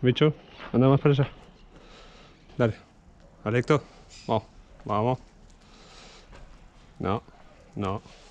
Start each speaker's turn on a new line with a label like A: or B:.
A: bicho, anda más para allá. Dale. Alecto. Vamos, vamos. No, no.